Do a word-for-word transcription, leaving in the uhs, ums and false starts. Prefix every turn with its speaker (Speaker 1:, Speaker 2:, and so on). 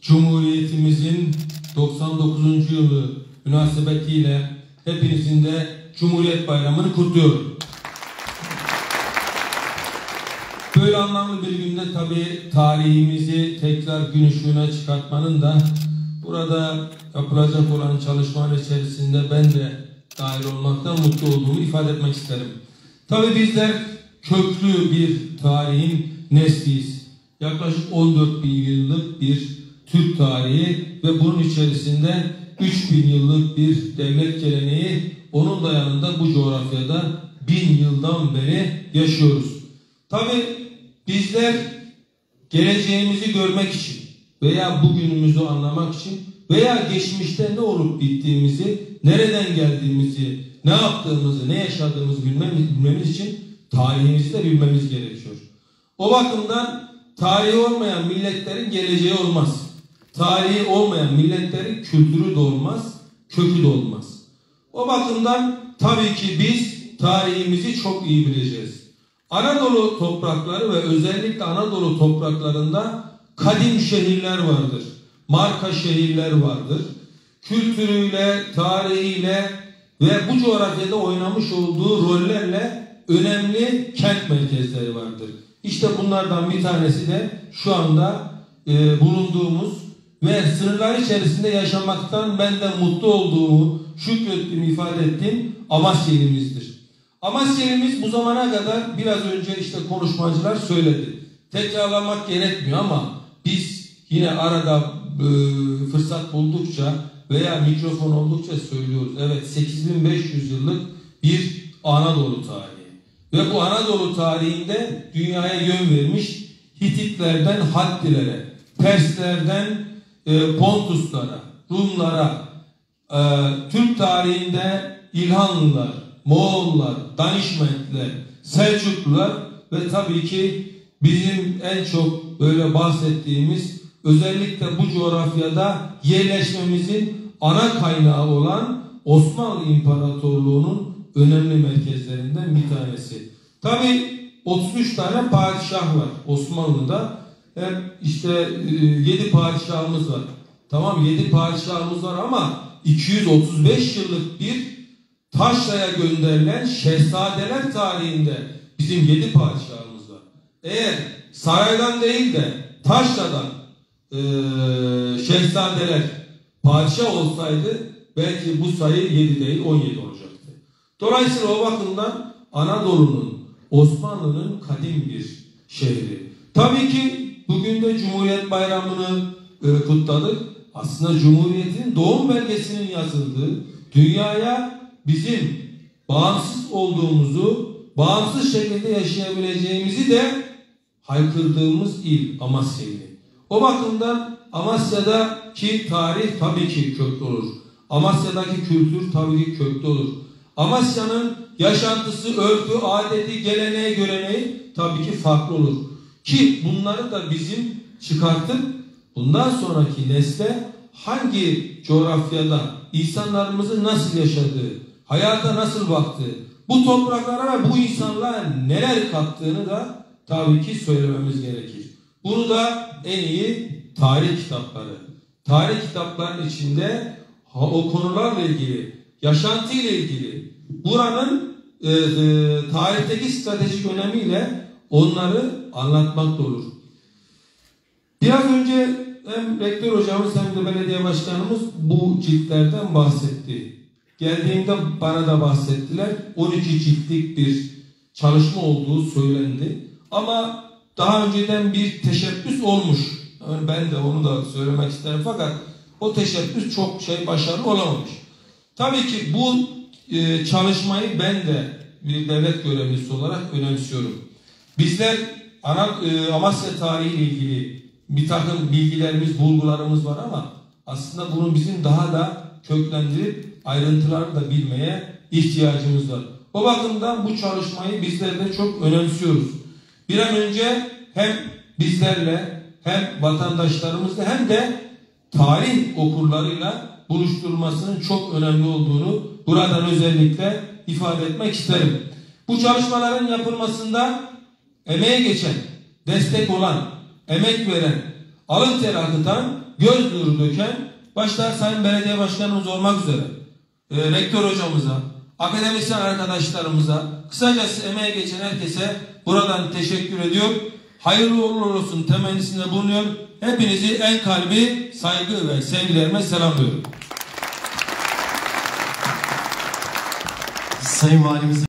Speaker 1: Cumhuriyetimizin doksan dokuzuncu yılı münasebetiyle hepinizin de Cumhuriyet Bayramı'nı kutluyorum. Böyle anlamlı bir günde tabii tarihimizi tekrar gün ışığına çıkartmanın da burada yapılacak olan çalışmalar içerisinde ben de dahil olmaktan mutlu olduğumu ifade etmek isterim. Tabii bizler köklü bir tarihin nesliyiz. Yaklaşık on dört bin yıllık bir Türk tarihi ve bunun içerisinde üç bin yıllık bir devlet geleneği, onun da yanında bu coğrafyada bin yıldan beri yaşıyoruz. Tabii bizler geleceğimizi görmek için veya bugünümüzü anlamak için veya geçmişte ne olup bittiğimizi, nereden geldiğimizi, ne yaptığımızı, ne yaşadığımızı bilmemiz, bilmemiz için tarihimizi de bilmemiz gerekiyor. O bakımdan tarihi olmayan milletlerin geleceği olmaz. Tarihi olmayan milletlerin kültürü de olmaz, kökü de olmaz. O bakımdan tabii ki biz tarihimizi çok iyi bileceğiz. Anadolu toprakları ve özellikle Anadolu topraklarında kadim şehirler vardır. Marka şehirler vardır. Kültürüyle, tarihiyle ve bu coğrafyada oynamış olduğu rollerle önemli kent merkezleri vardır. İşte bunlardan bir tanesi de şu anda e, bulunduğumuz ve sınırlar içerisinde yaşamaktan ben de mutlu olduğumu, şükrettiğimi ifade ettiğim Amasya ilimizdir. Amasya ilimiz bu zamana kadar biraz önce işte konuşmacılar söyledi. Tekrarlamak gerekmiyor ama biz yine arada e, fırsat buldukça veya mikrofon oldukça söylüyoruz. Evet, sekiz bin beş yüz yıllık bir Anadolu tarihi. Ve bu Anadolu tarihinde dünyaya yön vermiş Hititlerden Hattilere, Perslerden e, Pontuslara, Rumlara, e, Türk tarihinde İlhanlılar, Moğollar, Danişmentler, Selçuklular ve tabii ki bizim en çok böyle bahsettiğimiz özellikle bu coğrafyada yerleşmemizin ana kaynağı olan Osmanlı İmparatorluğu'nun önemli merkezlerinden bir tanesi. Tabii otuz üç tane padişah var Osmanlı'da. Hep işte yedi padişahımız var. Tamam, yedi padişahımız var ama iki yüz otuz beş yıllık bir Taşra'ya gönderilen şehzadeler tarihinde bizim yedi padişahımız var. Eğer saraydan değil de Taşra'dan e, şehzadeler padişah olsaydı belki bu sayı yedi değil on yedi olacaktı. Dolayısıyla o bakımdan Anadolu'nun, Osmanlı'nın kadim bir şehri. Tabii ki bugün de Cumhuriyet Bayramı'nı e, kutladık. Aslında Cumhuriyet'in doğum belgesinin yazıldığı, dünyaya bizim bağımsız olduğumuzu, bağımsız şekilde yaşayabileceğimizi de haykırdığımız il Amasya ili. O bakımdan Amasya'daki tarih tabii ki köklü olur. Amasya'daki kültür tabii ki köklü olur. Amasya'nın yaşantısı, örfü, adeti, geleneği, göreneği tabii ki farklı olur. Ki bunları da bizim çıkartıp bundan sonraki nesle hangi coğrafyada insanlarımızın nasıl yaşadığı, hayata nasıl baktığı, bu topraklara ve bu insanlara neler kattığını da tabii ki söylememiz gerekir. Bunu da en iyi tarih kitapları. Tarih kitaplarının içinde o konularla ilgili, yaşantıyla ilgili, buranın e, e, tarihteki stratejik önemiyle onları anlatmak da olur. Biraz önce hem rektör hocamız hem de belediye başkanımız bu ciltlerden bahsetti. Geldiğimde bana da bahsettiler. on iki ciltlik bir çalışma olduğu söylendi. Ama daha önceden bir teşebbüs olmuş. Yani ben de onu da söylemek isterim fakat o teşebbüs çok şey başarılı olamamış. Tabii ki bu e, çalışmayı ben de bir devlet görevlisi olarak önemsiyorum. Bizler ana, e, Amasya tarihi ile ilgili bir takım bilgilerimiz, bulgularımız var ama aslında bunu bizim daha da köklendirip ayrıntılarını da bilmeye ihtiyacımız var. O bakımdan bu çalışmayı bizler de çok önemsiyoruz. Bir an önce hem bizlerle hem vatandaşlarımızla hem de tarih okurlarıyla buluşturulmasının çok önemli olduğunu buradan özellikle ifade etmek isterim. Bu çalışmaların yapılmasında emeğe geçen, destek olan, emek veren, alın teri akıtan, göz nuru döken, başta Sayın Belediye Başkanımız olmak üzere, e, rektör hocamıza, akademisyen arkadaşlarımıza, kısacası emeğe geçen herkese buradan teşekkür ediyor. Hayırlı uğurlu olsun temennisinde bulunuyor. Hepinizi en kalbi saygı ve sevgilerime selamlıyorum.
Speaker 2: Sayın Valimiz